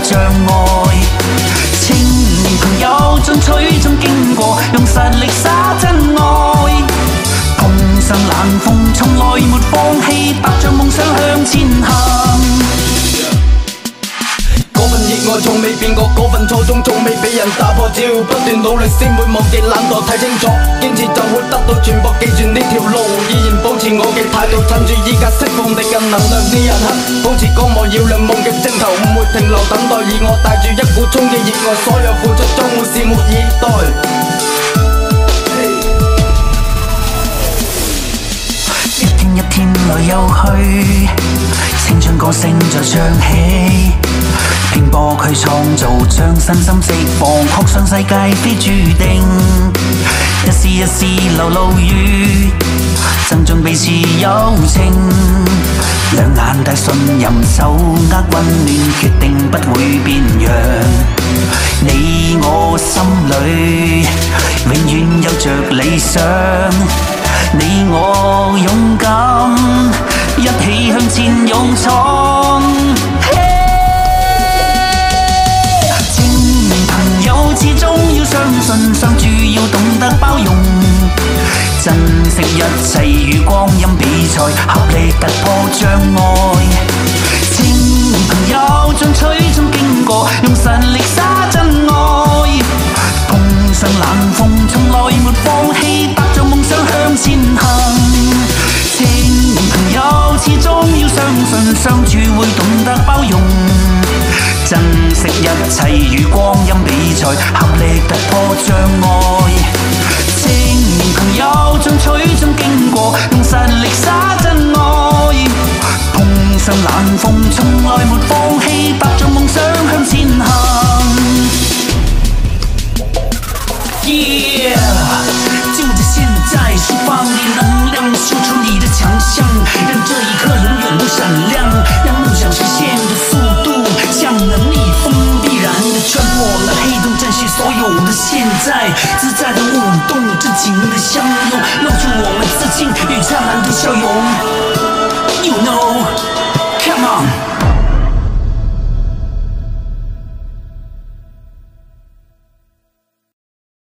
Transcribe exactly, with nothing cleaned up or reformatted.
障礙。青年朋友進取中經過，用實力灑真愛。碰上冷風，從來沒放棄，踏着夢想向前行。 嗰份熱愛從未變過，嗰份初衷從未俾人打破，只要不斷努力先會忘記懶惰，睇清楚，堅持就會得到全部，記住呢條路，依然保持我嘅態度，趁住依家釋放力嘅能量呢一刻，保持光芒耀亮夢嘅征途，唔會停留等待，而我帶住一股衝嘅熱愛，所有付出將會拭目以待。 一天來又去，青春歌聲在唱起，拼搏去創造，將身心釋放，確信世界非注定。一絲一絲流露於，增進彼此友情。兩眼帶信任，手握溫暖，決定不會變樣。你我心裏永遠有着理想。你我勇敢，一起向前勇闖。青年朋友始終要相信，相處要懂得包容，珍惜一切與光陰比賽，合力突破障礙。青年朋友進取中經過，用實力灑真愛。碰上冷風，從來沒放棄，踏着夢想向前行。青年朋友始終要相信，相處會懂得包容，珍惜一切與光陰比賽，合力突破障礙。青年朋友進取中經過，用實力灑真愛。碰上冷風，從來沒放棄，踏着夢想向前行。Yeah， 就在現在，釋放你能量，秀出你的強項，讓這一刻永遠都閃亮，讓夢想實現的速度像能力風必然的穿破了黑洞，佔據所有的現在，自在的舞動，真情的相擁，露出我們自信與燦爛的笑容。